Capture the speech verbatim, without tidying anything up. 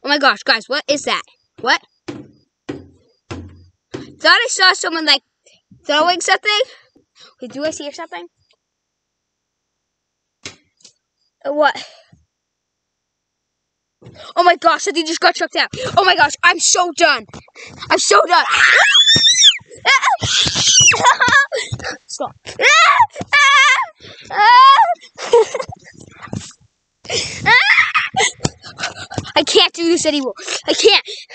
Oh my gosh, guys, what is that? What? Thought I saw someone like throwing something. Wait, do I see something? What? Oh my gosh, something just got chucked out. Oh my gosh, I'm so done. I'm so done. Stop. I can't do this anymore. I can't.